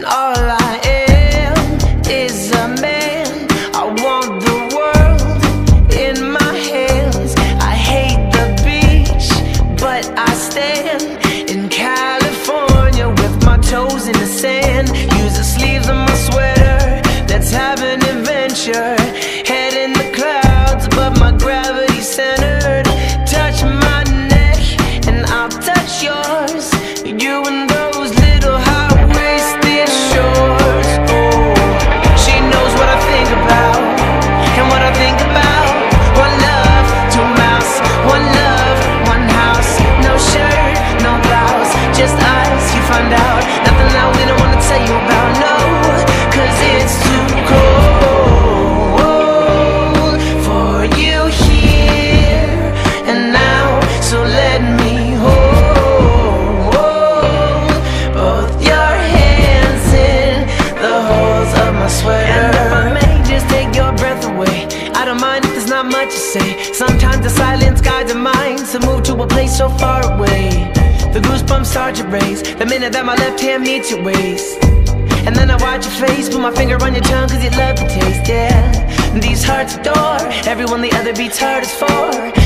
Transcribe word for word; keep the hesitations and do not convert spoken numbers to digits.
all I am is a man. I want the world in my hands. I hate the beach, but I stand in California with my toes in the sand. Use the sleeves of my sweater, let's have an adventure. Head in the clouds, but my gravity's centered. Touch my neck and I'll touch yours. You and those little high-waisted shorts. Oh, she knows what I think about and what I think about. One love, two mouths. One love, one house. No shirt, no blouse, just us, you find out. Nothing that we don't wanna tell you about, no, cause it's too cold for you here and now. So let me hold both your hands in the holes of my sweater. And if I may just take your breath away, I don't mind if there's not much to say. Sometimes the silence guides the mind to move to a place so far away. The goosebumps start to raise the minute that my left hand meets your waist. And then I watch your face, put my finger on your tongue cause you love the taste, yeah. These hearts adore everyone the other beats hardest for.